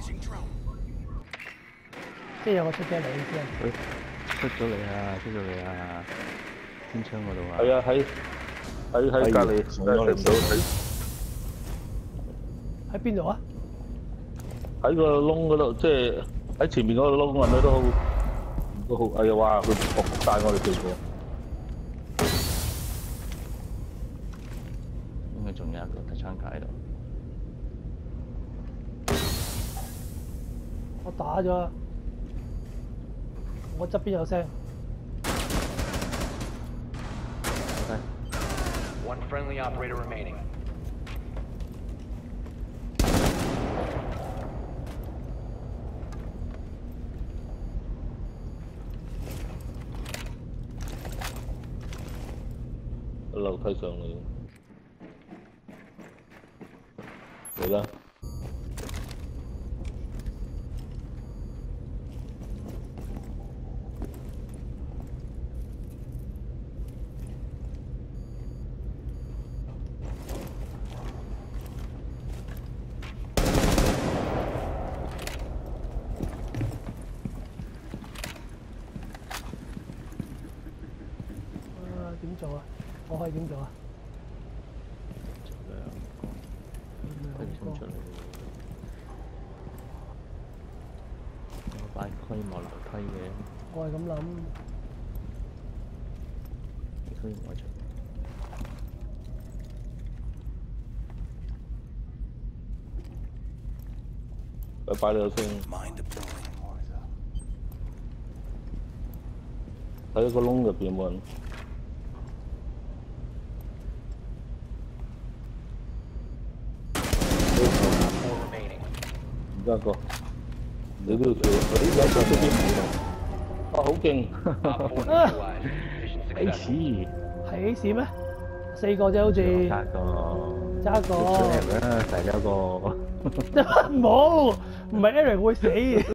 即係有個出咗嚟先。 喂，出咗嚟啊！出咗嚟啊！天窗嗰度啊！ 係啊，喺隔離， 上咗嚟唔到喺邊度啊？ 喺個窿嗰度，即係喺前面嗰個窿揾到都好，哎呀哇！佢撲曬我哋幾個。 應該仲有一個睇窗架喺度。 我打咗，我側邊有聲。 One friendly operator remaining. 樓梯上嚟，嚟啦！ 點做啊？我可以點做啊？ 快啲衝出嚟！我擺可以望樓梯嘅， 我係咁諗。 你可以望出。 佢擺你先。喺個窿入邊冇人。而家個，你都要跳，有個出邊冇啊！好勁 ！H 係 A 市咩？4個啫，好似。揸個。 出嚟啦，第一個。 冇，唔係 Eric 會死。